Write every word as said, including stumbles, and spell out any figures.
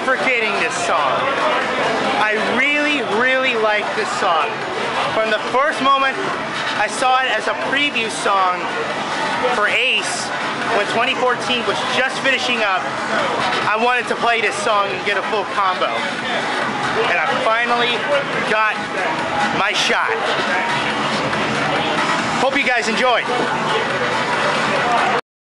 forgetting this song. I really, really like this song. From the first moment I saw it as a preview song for Ace, when twenty fourteen was just finishing up, I wanted to play this song and get a full combo. And I finally got my shot. Hope you guys enjoyed.